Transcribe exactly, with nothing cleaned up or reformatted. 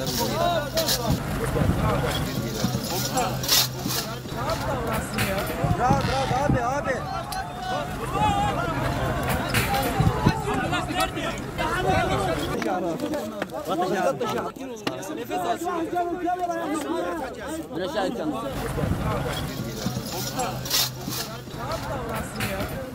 Rahat rahat abi abi. Nefes alsın. Güneş ayıkan. Rahat davransın ya.